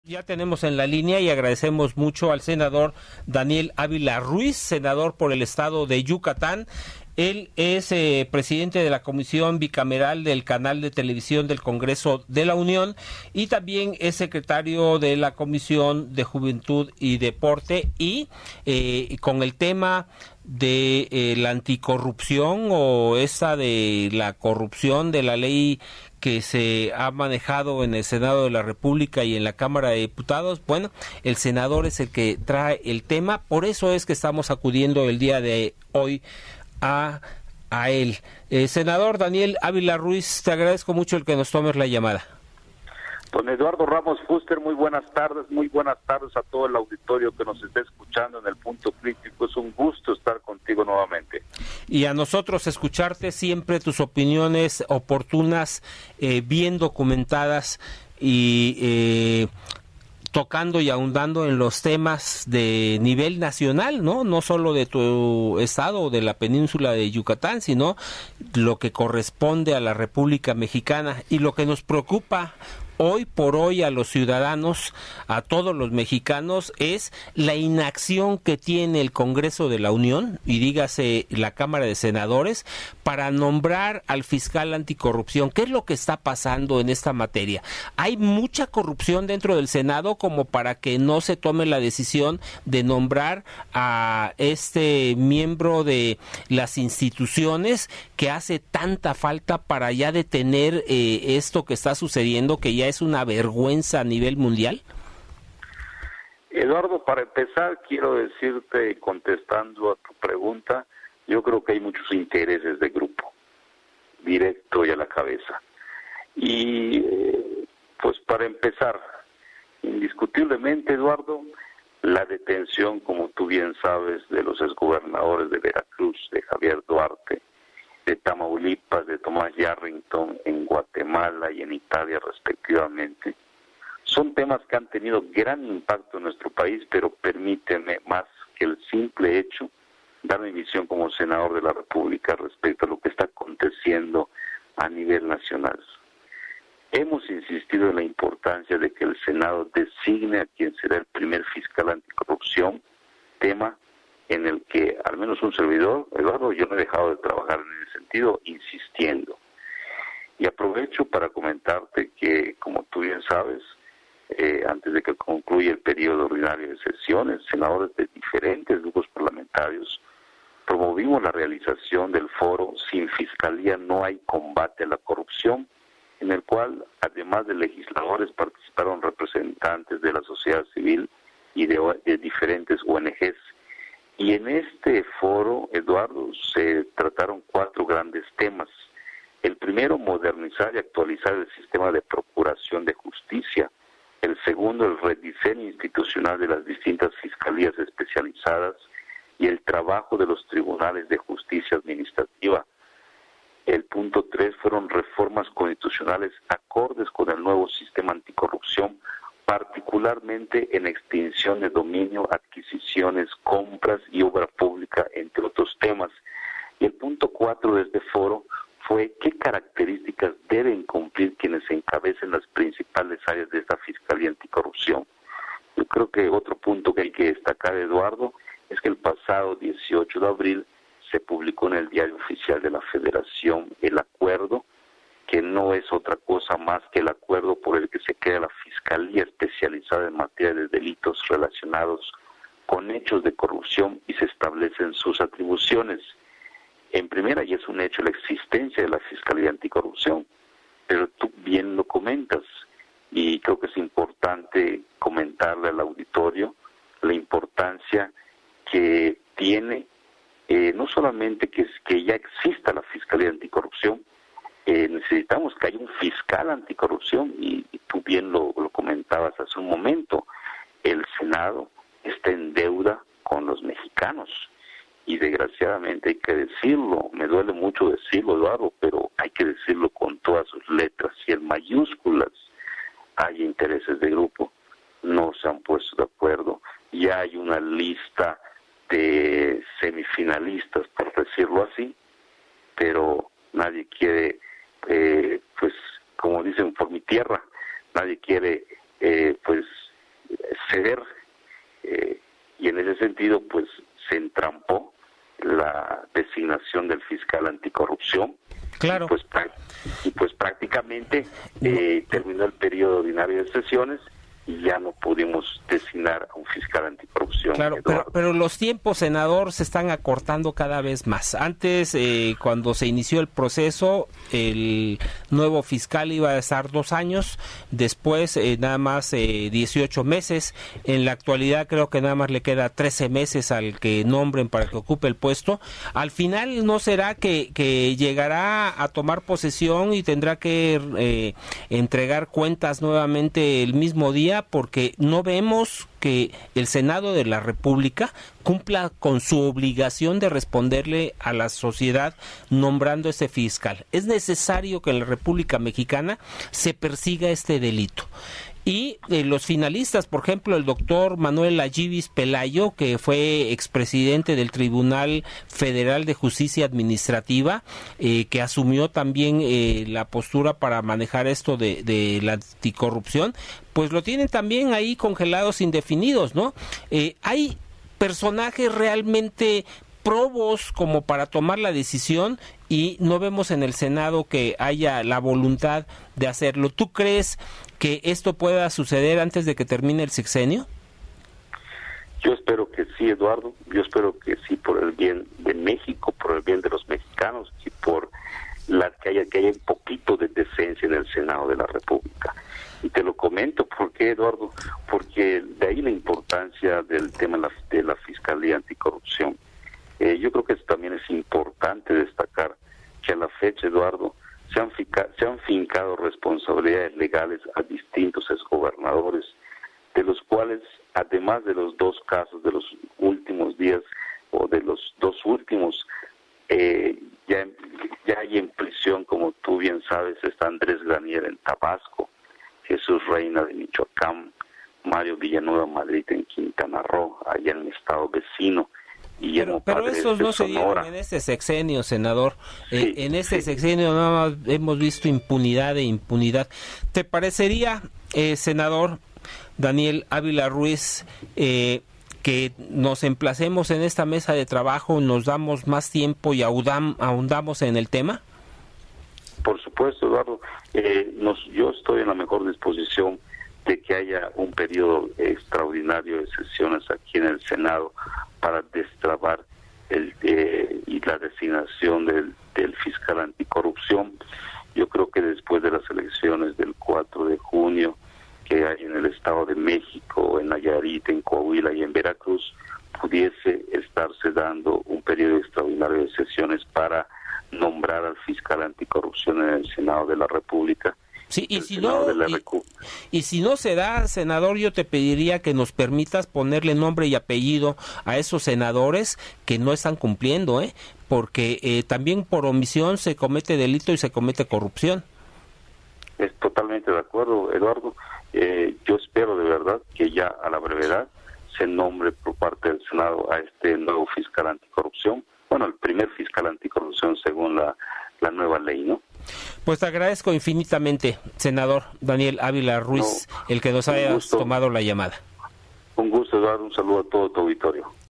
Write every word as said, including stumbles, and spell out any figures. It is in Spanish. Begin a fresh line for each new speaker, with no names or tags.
Ya tenemos en la línea y agradecemos mucho al senador Daniel Ávila Ruiz, senador por el estado de Yucatán. Él es eh, presidente de la Comisión Bicameral del Canal de Televisión del Congreso de la Unión y también es secretario de la Comisión de Juventud y Deporte y eh, con el tema de eh, la anticorrupción o esa de la corrupción de la ley que se ha manejado en el Senado de la República y en la Cámara de Diputados. Bueno, el senador es el que trae el tema, por eso es que estamos acudiendo el día de hoy a, a él. Eh, senador Daniel Ávila Ruiz, te agradezco mucho el que nos tomes la llamada.
Don Eduardo Ramos Fuster, muy buenas tardes, muy buenas tardes a todo el auditorio que nos esté escuchando en el Punto Crítico. Es un gusto estar contigo nuevamente.
Y a nosotros escucharte siempre tus opiniones oportunas, eh, bien documentadas y eh, tocando y ahondando en los temas de nivel nacional, ¿no? No solo de tu estado o de la península de Yucatán, sino lo que corresponde a la República Mexicana y lo que nos preocupa hoy por hoy a los ciudadanos, a todos los mexicanos, es la inacción que tiene el Congreso de la Unión, y dígase la Cámara de Senadores, para nombrar al fiscal anticorrupción. ¿Qué es lo que está pasando en esta materia? ¿Hay mucha corrupción dentro del Senado como para que no se tome la decisión de nombrar a este miembro de las instituciones que hace tanta falta para ya detener eh, esto que está sucediendo, que ya es una vergüenza a nivel mundial?
Eduardo, para empezar, quiero decirte, contestando a tu pregunta, yo creo que hay muchos intereses de grupo, directo y a la cabeza. Y, eh, pues para empezar, indiscutiblemente, Eduardo, la detención, como tú bien sabes, de los exgobernadores de Veracruz, de Javier Duarte, de Tamaulipas, de Tomás Yarrington, en Guatemala y en Italia respectivamente, son temas que han tenido gran impacto en nuestro país, pero permíteme, más que el simple hecho, dar mi visión como senador de la República respecto a lo que está aconteciendo a nivel nacional. Hemos insistido en la importancia de que el Senado designe a quien será el primer fiscal anticorrupción, tema en el que al menos un servidor, Eduardo, yo no he dejado de trabajar en ese sentido, insistiendo. Y aprovecho para comentarte que, como tú bien sabes, eh, antes de que concluya el periodo ordinario de sesiones, senadores de diferentes grupos parlamentarios promovimos la realización del foro Sin Fiscalía no hay combate a la corrupción, en el cual, además de legisladores, participaron representantes de la sociedad civil y de, de diferentes O N Ges. Y en este foro, Eduardo, se trataron cuatro grandes temas. El primero, modernizar y actualizar el sistema de procuración de justicia. El segundo, el rediseño institucional de las distintas fiscalías especializadas y el trabajo de los tribunales de justicia administrativa. El punto tres fueron reformas constitucionales acordes con el nuevo sistema anticorrupción, particularmente en extinción de dominio, adquisiciones, compras y obra pública, entre otros temas. Y el punto cuatro de este foro fue qué características deben cumplir quienes encabecen las principales áreas de esta Fiscalía Anticorrupción. Yo creo que otro punto que hay que destacar, Eduardo, es que el pasado dieciocho de abril se publicó en el Diario Oficial de la Federación el acuerdo, que no es otra cosa más que el acuerdo por el que se crea la Fiscalía Especializada en Materia de Delitos relacionados con hechos de corrupción y se establecen sus atribuciones. En primera, y es un hecho, la existencia de la Fiscalía Anticorrupción, pero tú bien lo comentas, y creo que es importante comentarle al auditorio la importancia que tiene, eh, no solamente que, que ya exista la Fiscalía Anticorrupción, eh, necesitamos que haya un fiscal anticorrupción, y, y tú bien lo, lo comentabas hace un momento, el Senado está en deuda con los mexicanos, y desgraciadamente hay que decirlo, me duele mucho decirlo, Eduardo, pero hay que decirlo con todas sus letras y en mayúsculas. Hay intereses de grupo, no se han puesto de acuerdo, ya hay una lista de semifinalistas, por decirlo así, pero nadie quiere, eh, pues, como dicen, por mi tierra, nadie quiere, eh, pues, ceder, eh, y en ese sentido pues se entrampó la designación del fiscal anticorrupción.
Claro.
Y pues, y pues prácticamente eh, terminó el periodo ordinario de sesiones y ya no pudimos designar a un fiscal anticorrupción.
Claro, pero, pero los tiempos, senador, se están acortando cada vez más. Antes, eh, cuando se inició el proceso, el nuevo fiscal iba a estar dos años, después eh, nada más eh, dieciocho meses. En la actualidad creo que nada más le queda trece meses al que nombren para que ocupe el puesto. Al final, ¿no será que, que llegará a tomar posesión y tendrá que eh, entregar cuentas nuevamente el mismo día? Porque no vemos que el Senado de la República cumpla con su obligación de responderle a la sociedad nombrando ese fiscal. Es necesario que en la República Mexicana se persiga este delito. Y eh, los finalistas, por ejemplo, el doctor Manuel Ayivis Pelayo, que fue expresidente del Tribunal Federal de Justicia Administrativa, eh, que asumió también eh, la postura para manejar esto de, de la anticorrupción, pues lo tienen también ahí congelados indefinidos, ¿no? Eh, hay personajes realmente probos como para tomar la decisión y no vemos en el Senado que haya la voluntad de hacerlo. ¿Tú crees que esto pueda suceder antes de que termine el sexenio?
Yo espero que sí, Eduardo. Yo espero que sí, por el bien de México, por el bien de los mexicanos y por la que haya que haya un poquito de decencia en el Senado de la República. Y te lo comento, ¿por qué, Eduardo? Porque de ahí la importancia del tema de la, de la Fiscalía Anticorrupción. Eh, yo creo que también es importante destacar que a la fecha, Eduardo, se han, fica, se han fincado responsabilidades legales a distintos exgobernadores, de los cuales, además de los dos casos de los últimos días, o de los dos últimos, eh, ya, ya hay en prisión, como tú bien sabes, está Andrés Granier en Tabasco, Jesús Reina de Michoacán, Mario Villanueva Madrid en Quintana Roo, allá en el estado vecino.
Pero, pero esos no se dieron en este sexenio, senador. Sí, eh, en este sí. sexenio nada más hemos visto impunidad e impunidad. ¿Te parecería, eh, senador Daniel Ávila Ruiz, eh, que nos emplacemos en esta mesa de trabajo, nos damos más tiempo y ahondam, ahondamos en el tema?
Por supuesto, Eduardo. Eh, nos, yo estoy en la mejor disposición de que haya un periodo extraordinario de sesiones aquí en el Senado para destrabar el, eh, y la designación del, del fiscal anticorrupción. Yo creo que después de las elecciones del cuatro de junio que hay en el Estado de México, en Nayarit, en Coahuila y en Veracruz, pudiese estarse dando un periodo extraordinario de sesiones para nombrar al fiscal anticorrupción en el Senado de la República.
Sí, y si no, y, y si no se da, senador, yo te pediría que nos permitas ponerle nombre y apellido a esos senadores que no están cumpliendo, ¿eh? Porque eh, también por omisión se comete delito y se comete corrupción.
Es totalmente de acuerdo, Eduardo. Eh, yo espero de verdad que ya a la brevedad se nombre por parte del Senado a este nuevo fiscal anticorrupción. Bueno, el primer fiscal anticorrupción según la, la nueva ley, ¿no?
Pues te agradezco infinitamente, senador Daniel Ávila Ruiz, no, el que nos haya tomado la llamada.
Un gusto, Eduardo, un saludo a todo tu auditorio.